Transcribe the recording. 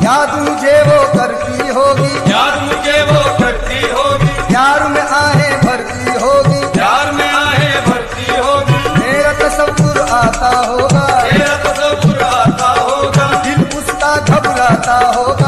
याद मुझे वो करती होगी, याद मुझे वो करती होगी, प्यार में आहें भरती होगी, प्यार में आहें भरती होगी। मेरा तसव्वुर आता होगा, मेरा तसव्वुर आता होगा, दिल उसका घबराता होगा।